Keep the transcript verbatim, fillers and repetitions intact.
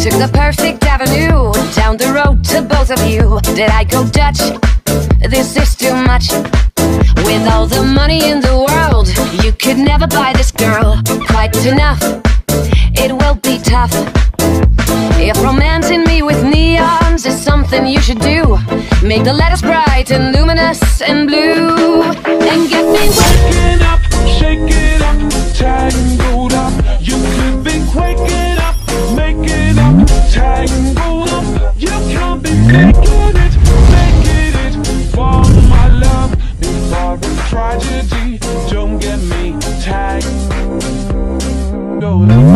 Took the perfect avenue down the road to both of you. Did I go Dutch? This is too much. With all the money in the world, you could never buy this girl quite enough. It will be tough. If romancing me with neons is something you should do, make the letters bright and luminous and blue, and get me waking up, shake it up, tangled up. You could be waking up, making up, tangled up. You can't be making it, making it for my love before it's tragedy. Don't get me tangled up.